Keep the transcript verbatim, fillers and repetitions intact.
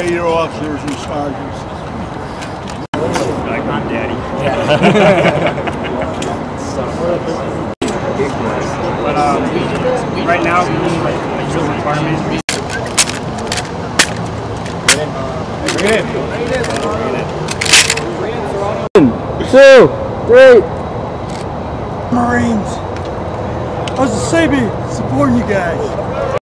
Obey your officers and sergeants. Like I'm daddy. But um, right now, we need like a real requirement. Bring it in. Two, three. Marines. How's the C B supporting you guys?